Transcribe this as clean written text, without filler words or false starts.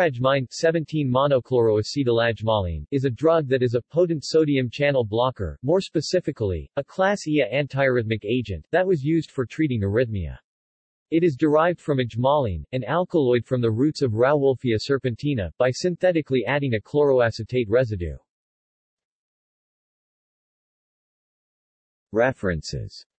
Lorajmine 17-monochloroacetylajmoline is a drug that is a potent sodium channel blocker, more specifically, a class Ia antiarrhythmic agent, that was used for treating arrhythmia. It is derived from ajmoline, an alkaloid from the roots of Rauwolfia serpentina, by synthetically adding a chloroacetate residue. References